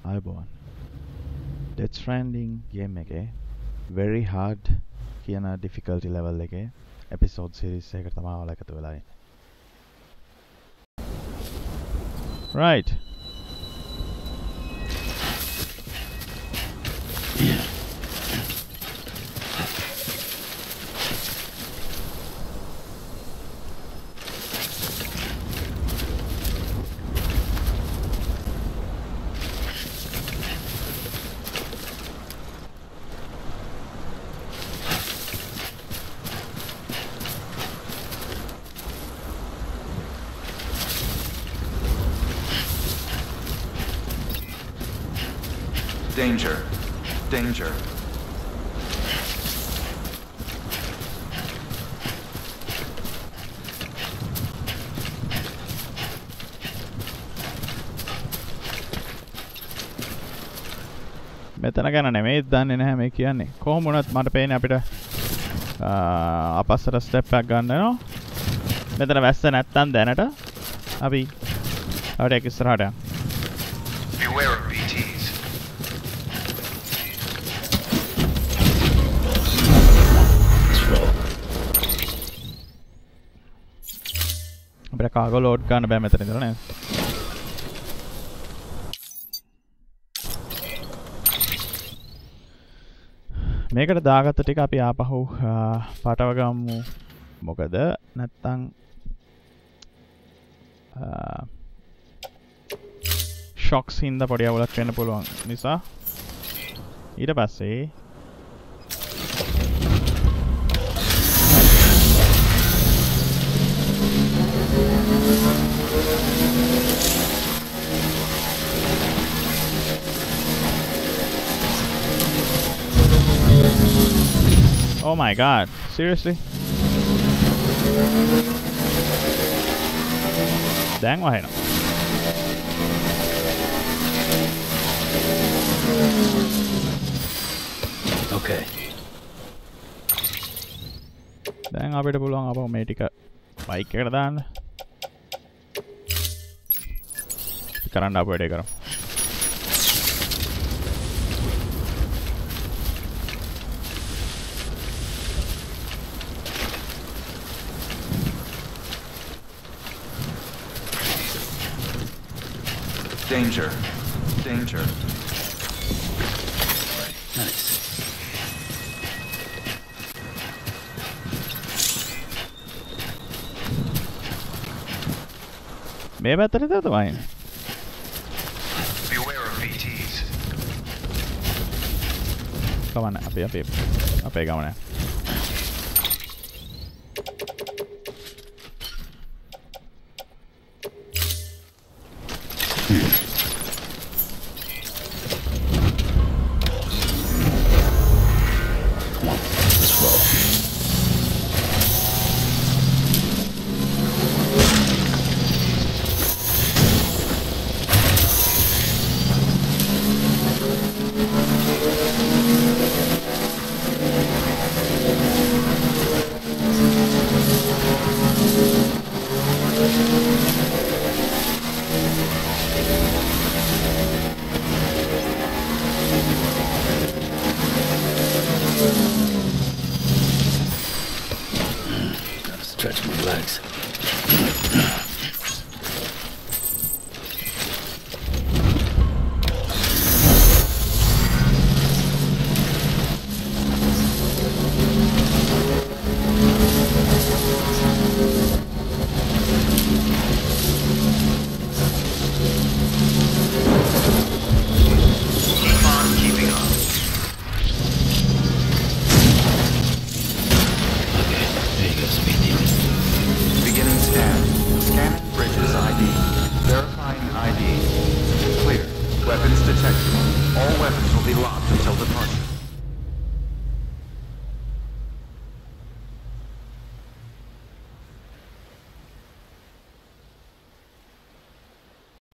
ආයුබෝවන්. Death Stranding game එකේ very hard කියන difficulty level එකේ episode series එකකට තමයි ඔයාලා එකතු වෙලා ඉන්නේ. Right. Danger. Danger. මෙතන ගැන නෙමෙයි දන්නේ නැහැ මේ කියන්නේ. කොහොම වුණත් මට පේන්නේ අපිට අපස්සට ස්ටෙප් එකක් ගන්න වෙනවා. මෙතන වැස්ස නැත්තම් දැනට අපි අවඩයක් ඉස්සරහට යන්න. Beware of BTs. අපිට කාගෝ ලෝඩ් ගන්න බෑ මෙතන ඉඳලා නේද? මේකට දාගත්ත ටික අපි ආපහු පාටව ගමු. මොකද නැත්තම් ෂොක්ස් හින්දා පොඩි අවුලක් වෙන්න පුළුවන් නිසා ඊට පස්සේ Oh my god, seriously? Dang, why not? Okay. Dang, අපිට පුළුවන් අපව මේ ටික බයික් එකට දාන්න. කරන්න අප වැඩේ කරමු. Danger. Danger. Nice. මේ පැත්තට තමයි. Beware of BTs. කවන්න අපේ ගමන. Stretch my legs. Keep on keeping on. Okay, there you go, speed demon. Beginning scan. Scanning bridges ID. Verifying ID. Clear. Weapons detected. All weapons will be locked until departure.